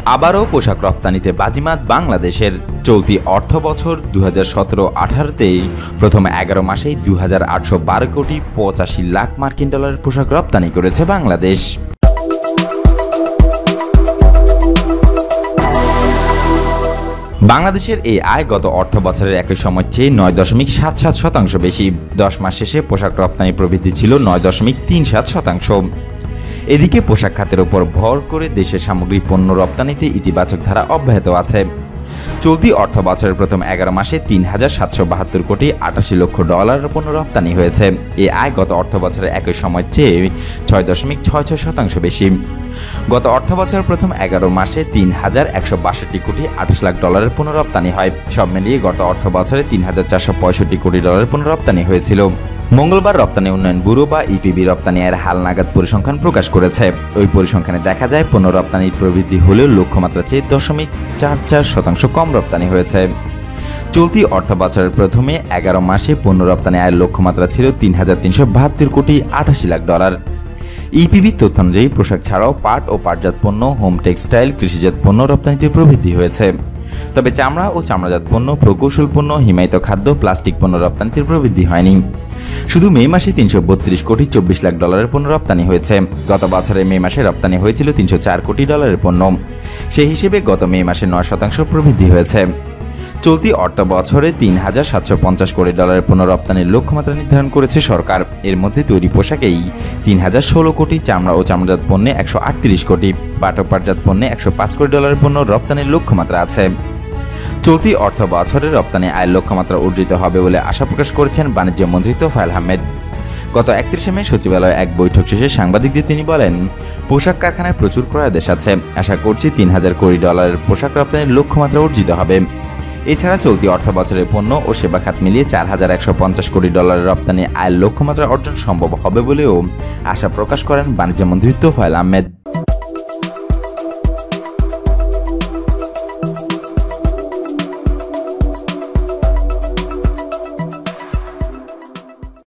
আবারও পোশাক রপ্তানিতে বাজিমাত বাংলাদেশের। চলতি অর্থ বছর 2017-18তেই প্রথম 11 মাসেই 2812 কোটি 85 লাখ মার্কিন ডলারের পোশাক রপ্তানি করেছে বাংলাদেশ। বাংলাদেশের এই আয় গত অর্থ বছরের একই সময়ের চেয়ে 9.77% বেশি। 10 মাস শেষে পোশাক রপ্তানি প্রবৃদ্ধি ছিল 9.37%। এদিকে পোশাক খাতের উপর ভর করে দেশের সামগ্রিক পণ্য রপ্তানিতে ইতিবাচক ধারা অব্যাহত আছে। চলতি অর্থ বছরের প্রথম 11 মাসে 3,772 কোটি 88 লক্ষ ডলারের পণ্য রপ্তানি হয়েছে। এই আয় গত অর্থ বছরের একই সময়ের চেয়ে 6.66% বেশি। গত অর্থ বছরের প্রথম 11 মাসে 3,162 কোটি 28 লাখ ডলারের পণ্য রপ্তানি হয়। সব মিলিয়ে গত অর্থ বছরে 3,465 কোটি ডলারের পণ্য রপ্তানি হয়েছিল। মঙ্গলবার রপ্তানি উন্নয়ন ব্যুরো বা ইপিবি রপ্তানি আয়ের হালনাগাদ পরিসংখ্যান প্রকাশ করেছে। ওই পরিসংখ্যানে দেখা যায় পণ্য রপ্তানির প্রবৃদ্ধি হলেও লক্ষ্যমাত্রা চেয়ে 0.44% কম রপ্তানি হয়েছে। চলতি অর্থ বছরের প্রথমে 11 মাসে পণ্য রপ্তানি আয়ের লক্ষ্যমাত্রা ছিল 3,372 কোটি 88 লাখ ডলার। ইপিবির তথ্য অনুযায়ী পোশাক ছাড়াও পাট ও পাটজাত পণ্য, হোম টেক্সটাইল, কৃষিজাত পণ্য রপ্তানিতে প্রবৃদ্ধি হয়েছে। তবে চামড়া ও চামড়াজাত পণ্য, প্রকৌশল পণ্য, হিমায়িত খাদ্য, প্লাস্টিক পণ্য রপ্তানিতে প্রবৃদ্ধি হয়নি। শুধু মে মাসে 332 কোটি 24 লাখ ডলারের পণ্য রপ্তানি হয়েছে। গত বছরের মে মাসে রপ্তানি হয়েছিল 304 কোটি ডলারের পণ্য। সেই হিসেবে গত মে মাসে 9% প্রবৃদ্ধি হয়েছে। চলতি অর্থ বছরে 3,750 কোটি ডলারের পণ্য রপ্তানির লক্ষ্যমাত্রা নির্ধারণ করেছে সরকার। এর মধ্যে তৈরি পোশাকেই 3,016 কোটি, চামড়া ও চামড়াজাত পণ্যে 138 কোটি, পাট ও পাটজাত পণ্যে 105 কোটি ডলারের পণ্য রপ্তানির লক্ষ্যমাত্রা আছে। চলতি অর্থ বছরে রপ্তানি আয়ের লক্ষ্যমাত্রা অর্জিত হবে বলে আশা প্রকাশ করেছেন বাণিজ্য মন্ত্রী তোফায়েল আহমেদ। গত 31 মে সচিবালয়ে এক বৈঠক শেষে সাংবাদিকদের তিনি বলেন, পোশাক কারখানায় প্রচুর ক্রয়াদেশ আছে। আশা করছি 3,000 কোটি ডলারের পোশাক রপ্তানির লক্ষ্যমাত্রা অর্জিত হবে। এছাড়া চলতি অর্থ বছরের পণ্য ও সেবা খাত মিলিয়ে 4,150 কোটি ডলারের রপ্তানি আয়ের লক্ষ্যমাত্রা অর্জন সম্ভব হবে বলেও আশা প্রকাশ করেন বাণিজ্য মন্ত্রী তোফায়েল আহমেদ।